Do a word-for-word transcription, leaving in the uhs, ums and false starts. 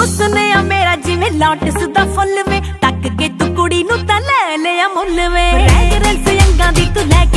हुस्न आ मेरा जिवें लोटस दा फुल वे, तक के तू कुड़ी नू तां ले लिया मुल वे। फ्रैगरेंस अंगां दी तू लै